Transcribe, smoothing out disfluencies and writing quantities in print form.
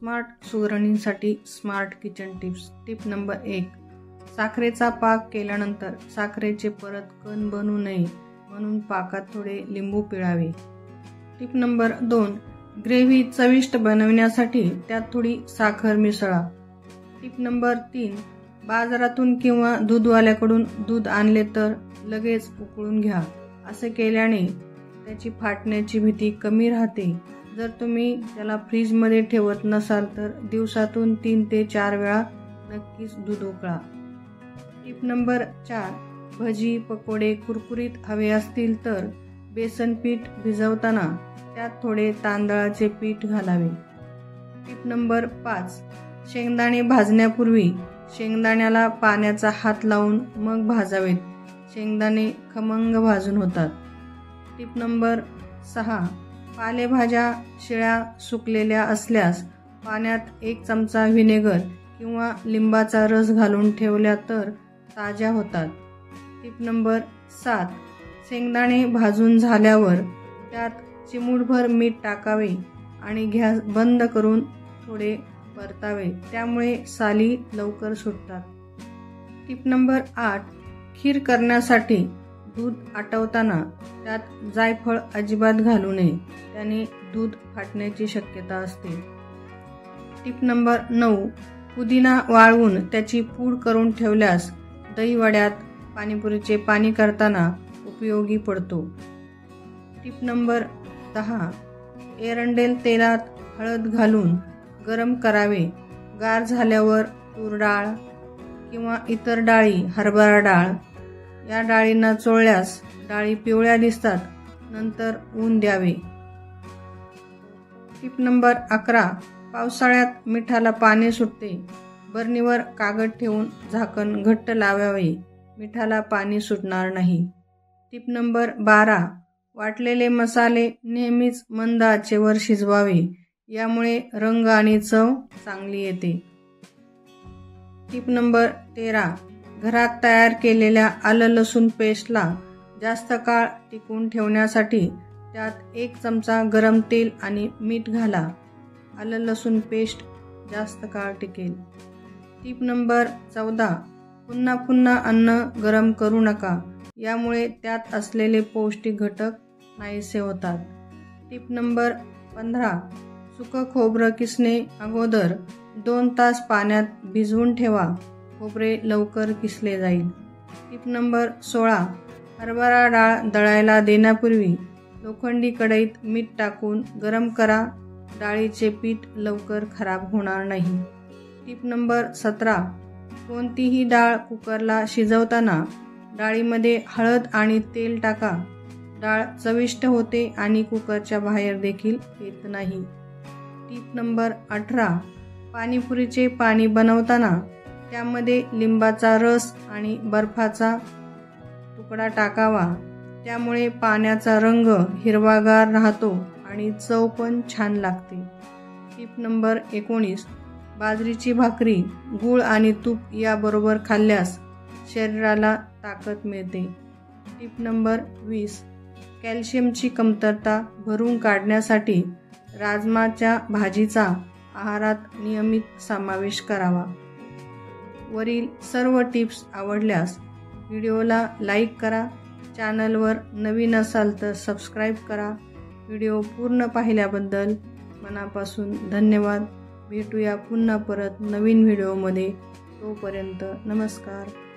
Smart सुगरणींसाठी smart kitchen tips. Tip number 1, साखरेचा पाक केल्यानंतर साखरेचे परत कण बनू नये म्हणून पाकात थोडे लिंबू पिळावे। टिप नंबर 2, ग्रेव्ही चविष्ट बनवण्यासाठी त्यात थोडी साखर मिसळा। टिप नंबर 3, बाजारातून किंवा दूधवाल्याकडून दूध आणले तर लगेच उकळून घ्या। असे केल्याने त्याची फाटण्याची भीती कमी राहते। जर तुम्ही त्याला फ्रीजमध्ये ठेवत नसाल तर दिवसातून 3 ते 4 वेळा नक्कीच दूध उकळा। टिप नंबर 4, भजी पकोडे कुरकुरीत हवे असतील तर बेसन पीठ भिजवताना त्यात थोडे तांदळाचे पीठ घालावे। टिप नंबर 5, शेंगदाणे भाजण्यापूर्वी शेंगदाण्याला पाण्याचा हात लावून मग भाजावेत, शेंगदाणे खमंग भाजून होतात। टिप नंबर 6, पालेभाज्या शिळ्या सुकलेल्या असल्यास पाण्यात 1 चमचा व्हिनेगर किंवा लिंबाचा रस घालून ठेवल्या तर ताज्या होतात। टिप नंबर 7, शेंगदाणे भाजून झाल्यावर त्यात चिमूटभर मीठ टाकावे आणि गॅस बंद करून थोडे परतावे, त्यामुळे साली लवकर सुटतात। टिप नंबर 8, खीर करण्यासाठी दूध आटवताना त्यात जायफळ अजिबात घालू नये, त्याने दूध फाटण्याची शक्यता असते। टिप नंबर 9, पुदिना वाळवून त्याची पूड करून ठेवल्यास दहीवड्यात पाणीपुरीचे पाणी करताना उपयोगी पडतो। टिप नंबर 10, एरंडेल तेलात हळद घालून गरम करावे, गार झाल्यावर तूर डाळ किंवा इतर डाळी, हरभरा डाळ या डाळींना चोळल्यास डाळी पिवळ्या दिसतात, नंतर ऊन द्यावे। टिप नंबर 11, पावसाळ्यात मिठाला पाणी सुटते, बरणीवर कागद ठेवून झाकण घट्ट लावावे, मिठाला पाणी सुटणार नाही। टिप नंबर 12, वाटलेले मसाले नेहमीच मंद आचेवर शिजवावे, यामुळे रंग आणि चव चांगली येते। टिप नंबर 13, घरात तयार केलेल्या आलं लसूण पेस्टला जास्त काळ टिकवून ठेवण्यासाठी त्यात 1 चमचा गरम तेल आणि मीठ घाला, आलं लसूण पेस्ट जास्त काळ टिकेल। टिप नंबर 14, पुन्हा पुन्हा अन्न गरम करू नका, यामुळे त्यात असलेले पौष्टिक घटक नाहीसे होतात। टिप नंबर 15, सुकं खोबरं किसणे अगोदर 2 तास पाण्यात भिजवून ठेवा, खोबरे लवकर किसले जाईल। टिप नंबर 16, हरभरा डाळ दळायला देण्यापूर्वी लोखंडी कढईत मीठ टाकून गरम करा, डाळीचे पीठ लवकर खराब होणार नाही। टिप नंबर 17, कोणतीही डाळ कुकरला शिजवताना डाळीमध्ये हळद आणि तेल टाका, डाळ चविष्ट होते आणि कुकरच्या बाहेर देखील येत नाही। टिप नंबर 18, पाणीपुरीचे पाणी बनवताना त्यामध्ये लिंबाचा रस आणि बर्फाचा तुकडा टाकावा, त्यामुळे पाण्याचा रंग हिरवागार राहतो आणि चव पण छान लागते। टिप नंबर 19, बाजरीची भाकरी गूळ आणि तूप याबरोबर खाल्ल्यास शरीराला ताकद मिळते। टिप नंबर 20, कॅल्शियमची कमतरता भरून काढण्यासाठी राजमाच्या भाजीचा आहारात नियमित समावेश करावा। वरील सर्व टिप्स आवडल्यास व्हिडिओला लाईक करा, चॅनलवर नवीन असाल तर सबस्क्राईब करा। व्हिडिओ पूर्ण पाहिल्याबद्दल मनापासून धन्यवाद। भेटूया पुन्हा परत नवीन व्हिडिओमध्ये, तोपर्यंत नमस्कार।